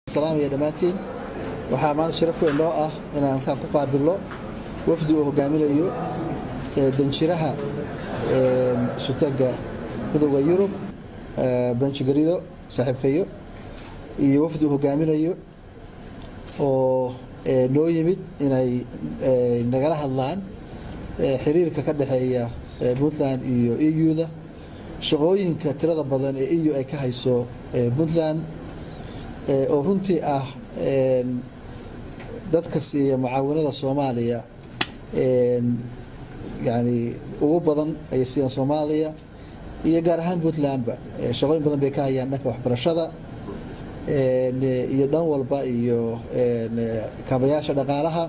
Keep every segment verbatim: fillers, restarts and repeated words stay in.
السلام يا دماتين waxaa maanta sharaf weyn loo ah inaan halkaan ku qaabilo wafdi uu hogaaminayo danjiraha sutaga midowga Yurub Banjigarido saaxiibkayo iyo wafdi uu hogaaminayo oo noo yimid inay nagala hadlaan xiriirka ka dhaxeeya Puntland iyo E U-da shaqooyinka tirada badan ee E U ay ka hayso Puntland oo runtii ah dadka siiya mucaawinada Soomaaliya ee yani ugu badan ay siiyaan Soomaaliya iyo gaar ahaan Puntlandba shaqooyin badan bay ka hayaan dhanka waxbarashada ee iyo dhan walba iyo ee kaabayaasha dhaqaalaha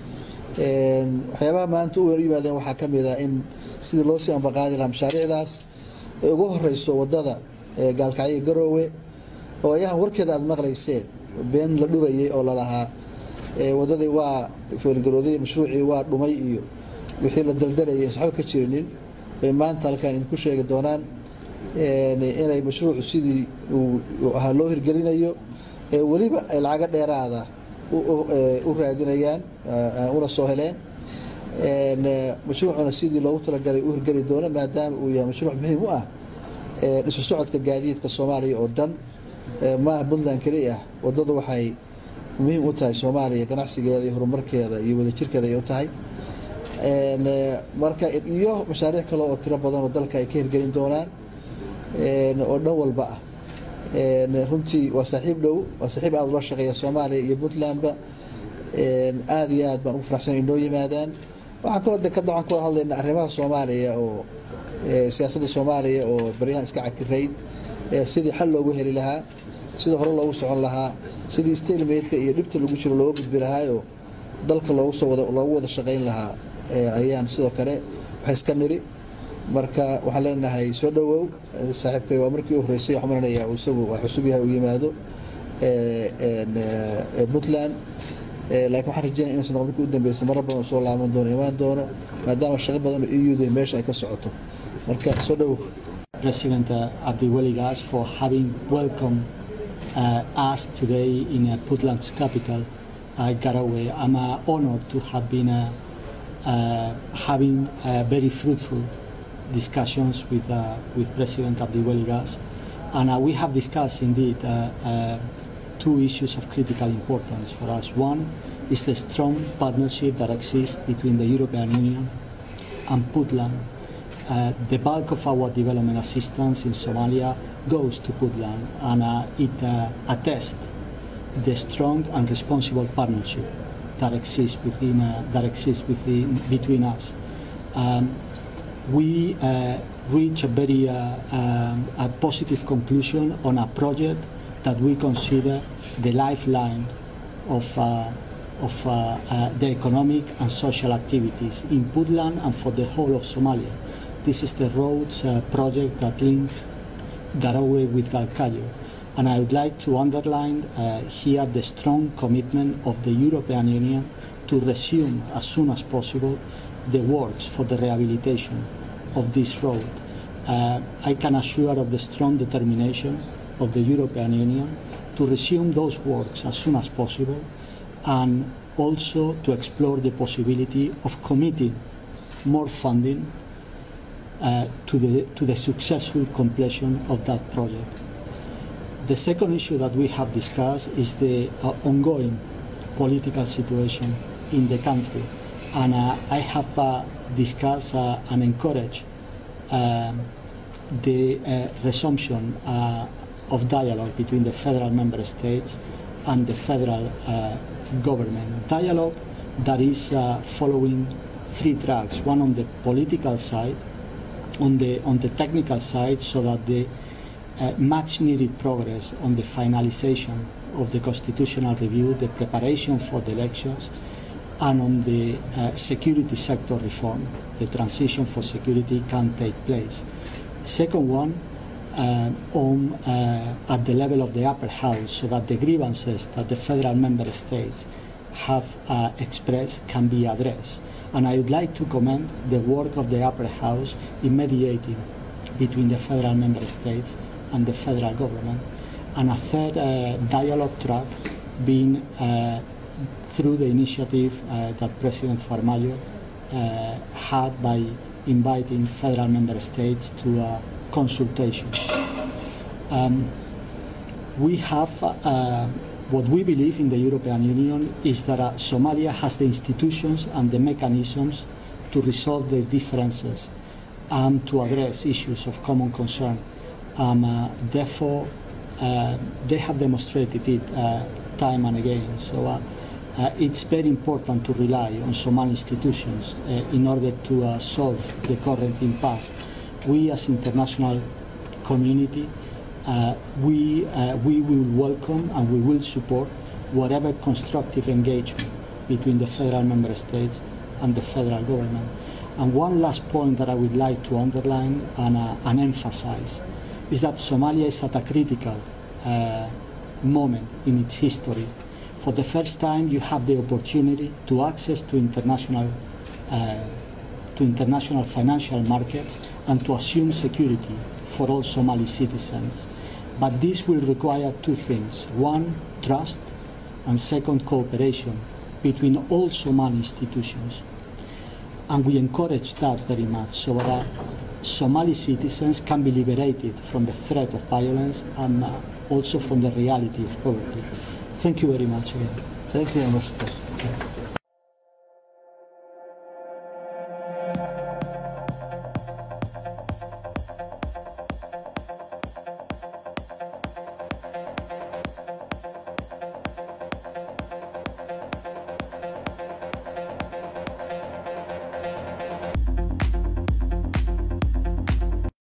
ee waxyaabaha maanta u yimaadeen waxa kamid ah in sidii loo sii ambaqaadi lahaa mashaariicdaas ee ugu horeyso wadada ee Gaalkacyo Garowe oo ayahan warkeeda aad maqlayseen been la dhurayay oo la lahaa ee wadadii waa feelgarooday mashruuci waa dhumay iyo wixii la daldalayay saxab ka jirinin ee maanta halkaan idinku sheegi doonaan ee inay mashruucu sidii uu ahaa loo hirgelinayo ee waliba ay lacag dheeraada u raadinayaan una soo heleen ee mashruucuna sidii loogu talagalay u hirgeli doono maadaama uu yahay mashruuc muhiim u ah ee isu socodka gaadiidka Soomaaliya oo dhan ma Puntland kaliya wadada waxay muhiim u tahay Soomaaliya ganacsigeeda iyo horumarkeeda iyo wadajirkeeda ay u tahay ee marka iyo mashaariic kale oo tiro badan oo dalka ay ka hirgelin doonaan ee oo dhan walba ah ee runtii waa saaxiib dhow waa saaxiib aad loo shaqeeyo Soomaaliya iyo Puntlandba ee aad iyo aad baan ugu faraxsanahay inoo yimaadaan waxaan kala dadka dacan ku hadlaynaa arrimaha Soomaaliya oo siyaasadda Soomaaliya oo bariyahan iska cakireyd sidii xal loogu heli lahaa sidii hore loogu socon lahaa sidii stalemate-ka iyo dhibta lagu jiro loo gudbi lahaa oo dalka loogu soo wada loogu wada shaqeyn lahaa ayaan sidoo kale wax iska niri marka waxaan leenahay soo dhawow saaxiibkay waa markii uu horeysay xamaranaya oo isagu wax cusub yahay uu yimaado ee ee Puntland laakiin waxaan rajaynayaa in sanad markii u dambeysay mar badan soo laaban doono imaan doono maadaama shaqo badan oo E U-da meesha ay ka socoto marka soo dhawow President uh, Abdiweli Gas for having welcomed uh, us today in uh, Puntland's capital, uh, Garowe. I'm uh, honored to have been uh, uh, having uh, very fruitful discussions with uh, with President Abdiweli Gas, and uh, we have discussed indeed uh, uh, two issues of critical importance for us. One is the strong partnership that exists between the European Union and Puntland. Uh, the bulk of our development assistance in Somalia goes to Puntland, and uh, it uh, attests the strong and responsible partnership that exists within uh, that exists within between us. Um, we uh, reach a very uh, um, a positive conclusion on a project that we consider the lifeline of uh, of uh, uh, the economic and social activities in Puntland and for the whole of Somalia. This is the roads uh, project that links Garowe with Galkayo, and I would like to underline uh, here the strong commitment of the European Union to resume as soon as possible the works for the rehabilitation of this road. Uh, I can assure of the strong determination of the European Union to resume those works as soon as possible, and also to explore the possibility of committing more funding Uh, to the to the successful completion of that project. The second issue that we have discussed is the uh, ongoing political situation in the country, and uh, I have uh, discussed uh, and encouraged uh, the uh, resumption uh, of dialogue between the federal member states and the federal uh, government. Dialogue that is uh, following three tracks: one on the political side, on the on the technical side, so that the uh, much needed progress on the finalization of the constitutional review, the preparation for the elections, and on the uh, security sector reform, the transition for security can take place. Second one, uh, on uh, at the level of the upper house, so that the grievances that the federal member states have uh, expressed can be addressed. And I would like to commend the work of the upper house in mediating between the federal member states and the federal government. And a third uh, dialogue track been uh, through the initiative uh, that President Farmajo uh, had by inviting federal member states to a consultation. Um, we have uh, what we believe in the European Union is that uh, Somalia has the institutions and the mechanisms to resolve their differences and to address issues of common concern. Um, uh, therefore, uh, they have demonstrated it uh, time and again. So uh, uh, it's very important to rely on Somali institutions uh, in order to uh, solve the current impasse. We as international community, uh, we, uh, we will welcome and we will support whatever constructive engagement between the federal member states and the federal government. And one last point that I would like to underline and, uh, and emphasize is that Somalia is at a critical uh, moment in its history. For the first time, you have the opportunity to access to international, uh, to international financial markets and to assume security for all Somali citizens. But this will require two things. One, trust, and second, cooperation between all Somali institutions. And we encourage that very much, so that Somali citizens can be liberated from the threat of violence and uh, also from the reality of poverty. Thank you very much again. Thank you, Ambassador.